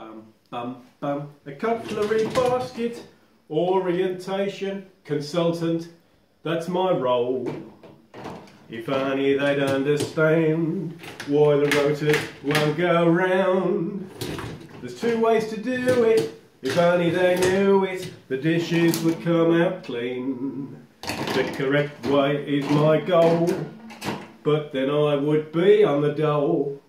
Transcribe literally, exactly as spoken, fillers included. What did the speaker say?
Bum, bum, bum. A cutlery basket, orientation consultant, that's my role. If only they'd understand why the rotors won't go round. There's two ways to do it, if only they knew it, the dishes would come out clean. The correct way is my goal, but then I would be on the dole.